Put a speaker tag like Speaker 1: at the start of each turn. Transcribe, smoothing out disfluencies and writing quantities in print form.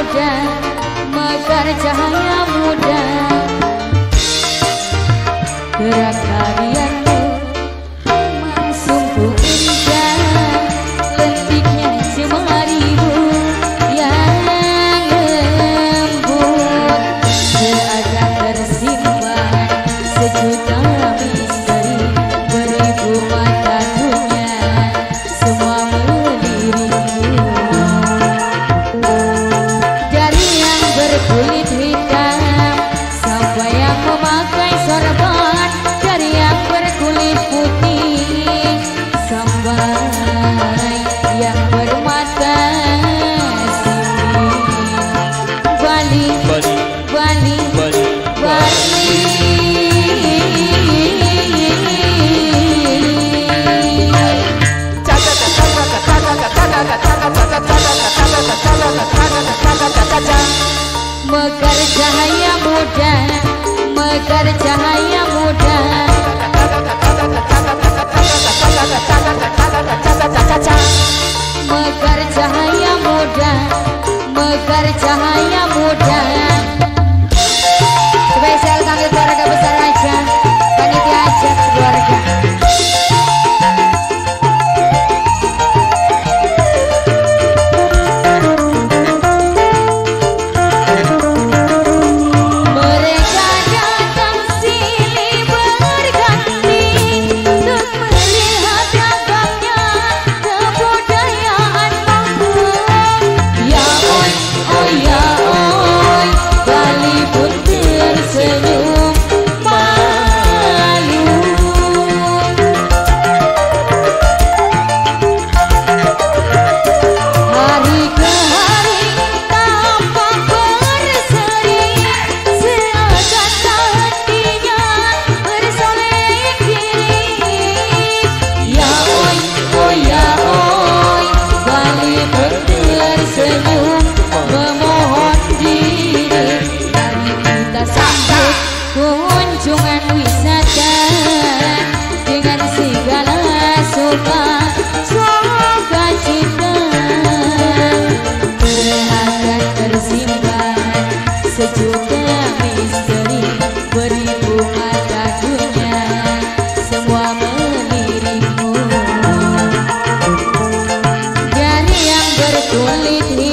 Speaker 1: muda, mekar cahaya muda. Gerak tarianmu memang sungguh indah, lentiknya semarimu yang lembut, seakan tersimpan sejuta misteri, beribu mata dunia semua melirikmu. Dari yang berkulit hitam sampai yang memakai sorban, dari yang berkulit putih sampai yang bermata sipit. Bali, Bali, Bali, Bali, Bali. Mekar cahaya muda, mekar cahaya muda. Mekar cahaya muda, mekar cahaya muda. Spesial kami keluarga besar aja, panitia ajak keluarga. Kunjungan wisata dengan segala suka cita, berharga tersimpan sejuta misteri, beribu mata dunia semua melirikmu. Dari yang berkulit